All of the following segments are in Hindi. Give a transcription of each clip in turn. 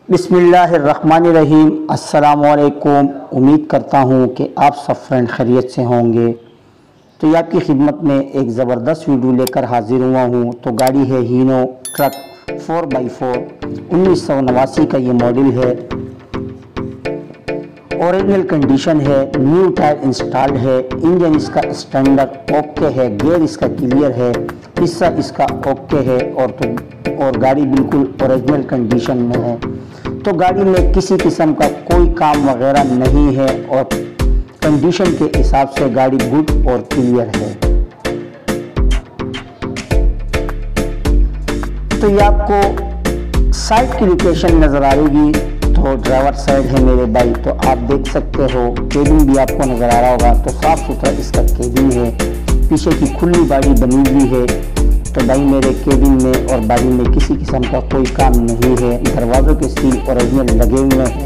बिस्मिल्लाहिर्रहमानिर्रहीम। अस्सलामुअलैकुम। उम्मीद करता हूँ कि आप सब फ्रेंड खैरियत से होंगे। तो ये आपकी खिदमत में एक ज़बरदस्त वीडियो लेकर हाजिर हुआ हूँ। तो गाड़ी है हीनो ट्रक 4x4 1989 का ये मॉडल है। ओरिजिनल कंडीशन है, न्यू टायर इंस्टॉल्ड है, इंजन इसका स्टैंडर्ड ओके है, गियर इसका क्लियर है, हिस्सा इसका ओके है और गाड़ी बिल्कुल ओरिजिनल कंडीशन में है। तो गाड़ी में किसी किस्म का कोई काम वगैरह नहीं है और कंडीशन के हिसाब से गाड़ी गुड और क्लियर है। तो ये आपको साइड की लोकेशन नज़र आ रही, तो ड्राइवर साइड है मेरे भाई। तो आप देख सकते हो केबिन भी आपको नज़र आ रहा होगा। तो साफ़ सुथरा इसका केबिन है, पीछे की खुली बाड़ी बनी हुई है। तो भाई मेरे केबिन में और बाड़ी में किसी किस्म का कोई काम नहीं है। दरवाज़ों के सील ओरिजिनल लगे हुए हैं।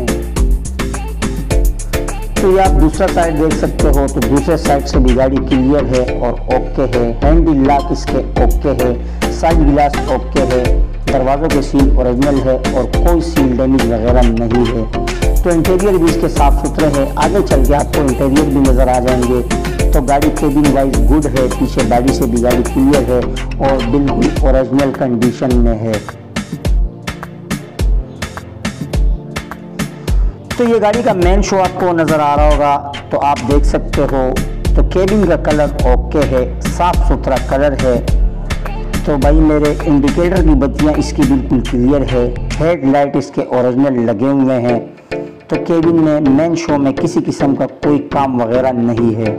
तो ये आप दूसरा साइड देख सकते हो। तो दूसरे साइड से भी गाड़ी क्लियर है और ओके है। हैंडल लॉक इसके ओके है, साइड गिलास ओके है, दरवाज़ों के सील ओरिजिनल है और कोई सील डैमेज वगैरह नहीं है। तो इंटीरियर भी इसके साफ़ सुथरे हैं। आगे चल के आपको इंटीरियर भी नज़र आ जाएंगे। तो गाड़ी केबिन वाइज गुड है, पीछे बाडी से भी गाड़ी क्लियर है और बिल्कुल ओरिजिनल कंडीशन में है। तो ये गाड़ी का मेन शो आपको नज़र आ रहा होगा। तो आप देख सकते हो। तो केबिन का कलर ओके है, साफ़ सुथरा कलर है। तो भाई मेरे इंडिकेटर की बत्तियाँ इसकी बिल्कुल क्लियर है, हेडलाइट इसके ओरिजिनल लगे हुए हैं। तो केबिन में मेन शो में किसी किस्म का कोई काम वगैरह नहीं है।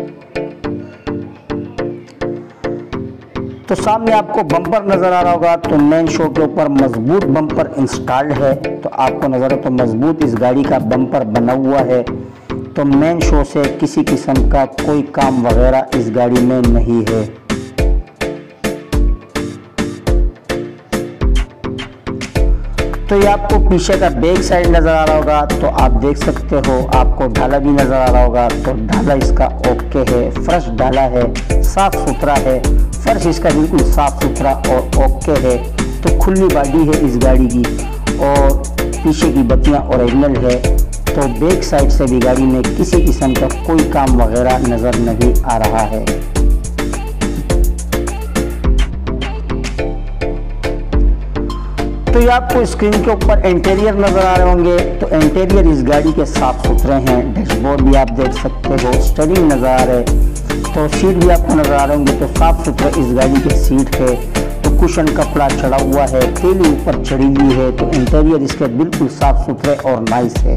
तो सामने आपको बम्पर नज़र आ रहा होगा। तो मेन शो के ऊपर मजबूत बम्पर इंस्टॉल्ड है। तो आपको नज़र तो मजबूत इस गाड़ी का बम्पर बना हुआ है। तो मेन शो से किसी किस्म का कोई काम वगैरह इस गाड़ी में नहीं है। तो ये आपको पीछे का बैक साइड नज़र आ रहा होगा। तो आप देख सकते हो, आपको ढाला भी नज़र आ रहा होगा। तो ढाला इसका ओके है, फ्रेश ढाला है, साफ़ सुथरा है। फर्श इसका बिल्कुल साफ़ सुथरा और ओके है। तो खुली बॉडी है इस गाड़ी की और पीछे की बत्तियाँ ओरिजिनल है। तो बैक साइड से भी गाड़ी में किसी किस्म का कोई काम वगैरह नज़र नहीं आ रहा है। तो ये आपको स्क्रीन के ऊपर इंटीरियर नज़र आ रहे होंगे। तो इंटीरियर इस गाड़ी के साफ़ सुथरे हैं। डैशबोर्ड भी आप देख सकते हो, स्टीयरिंग नज़र आ रहे, तो सीट भी आपको नज़र आ रहे होंगे। तो साफ़ सुथरा इस गाड़ी के सीट है। तो कुशन कपड़ा चढ़ा हुआ है, तेली ऊपर चढ़ी हुई है। तो इंटीरियर इसके बिल्कुल साफ़ सुथरे और नाइस है।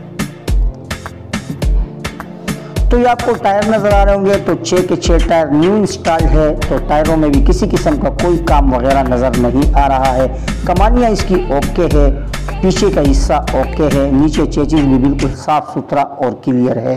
तो ये आपको टायर नज़र आ रहे होंगे। तो 6 के 6 टायर न्यू इंस्टॉल है। तो टायरों में भी किसी किस्म का कोई काम वगैरह नज़र नहीं आ रहा है। कमानियाँ इसकी ओके है, पीछे का हिस्सा ओके है, नीचे चेचिस भी बिल्कुल साफ़ सुथरा और क्लियर है।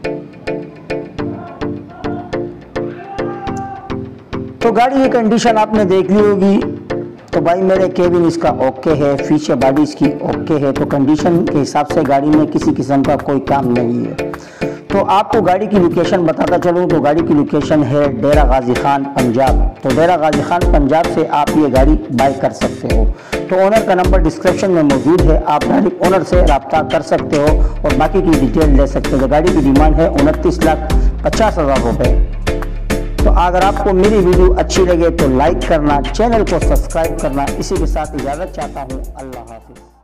तो गाड़ी की कंडीशन आपने देख ली होगी। तो भाई मेरे केबिन इसका ओके है, पीछे बॉडी इसकी ओके है। तो कंडीशन के हिसाब से गाड़ी में किसी किस्म का कोई काम नहीं है। तो आपको गाड़ी की लोकेशन बताता चलूँ। तो गाड़ी की लोकेशन है डेरा गाजी खान पंजाब। तो डेरा गाजी खान पंजाब से आप ये गाड़ी बाय कर सकते हो। तो ओनर का नंबर डिस्क्रिप्शन में मौजूद है, आप डायरेक्ट ओनर से रब्ता कर सकते हो और बाकी की डिटेल ले सकते हो। गाड़ी की डिमांड है 29,50,000 रुपये। तो अगर आपको मेरी वीडियो अच्छी लगे तो लाइक करना, चैनल को सब्सक्राइब करना। इसी के साथ इजाज़त चाहता हूँ। अल्लाह हाफिज़।